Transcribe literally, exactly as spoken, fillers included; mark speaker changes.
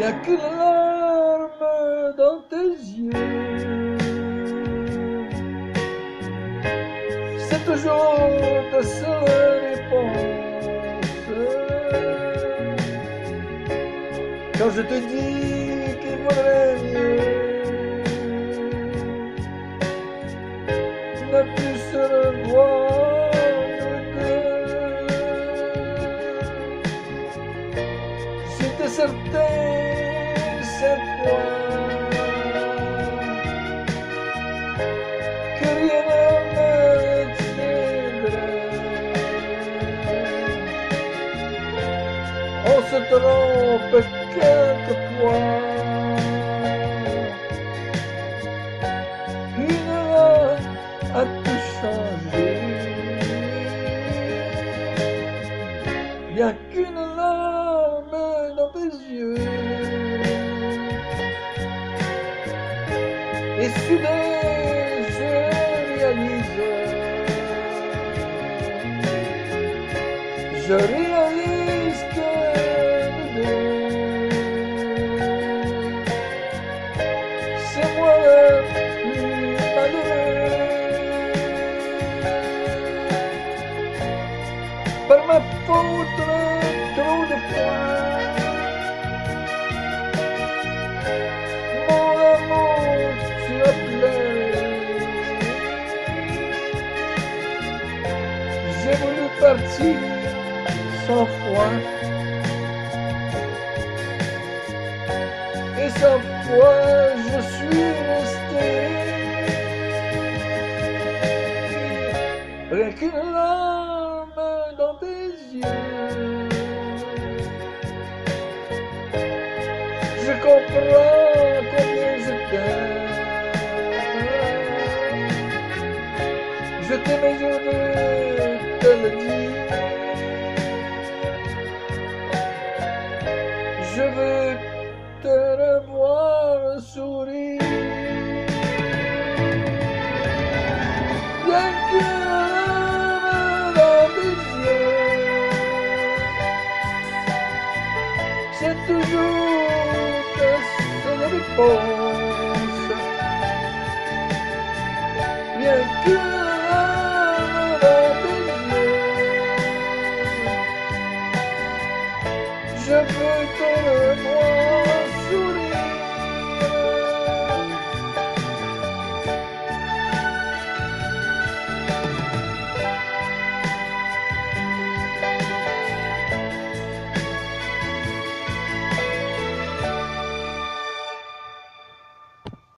Speaker 1: n'y a qu'une larme dans tes yeux. C'est toujours ta seule réponse. Quand je te dis qu'il vaudrait mieux ne plus se revoir nous deux. J'étais certain cette fois que rien ne me tiendrait. On se trompe quelquefois. Une heure a tout changé. Il n'y a qu'une larme dans tes yeux. Et soudain je réalise, je réalise que nous deux, c'est moi le plus malheureux. Par ma faute, trop de fois, mon amour, tu as pleuré. J'ai voulu partir sans foi, et sans foi je suis resté. Rien qu'une larme dans tes yeux. Je comprends combien je t'aime. Je t'aime et je veux te le dire. Je veux te revoir sourire. Bien que dans tes yeux, c'est toujours ta seule réponse. Bien que dans tes yeux, je veux te revoir.